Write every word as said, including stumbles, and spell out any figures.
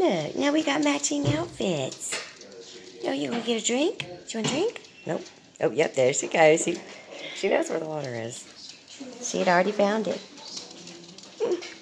Look, now we got matching outfits. Oh, you want to get a drink? Do you want a drink? Nope. Oh, yep, there she goes. She, she knows where the water is. She had already found it.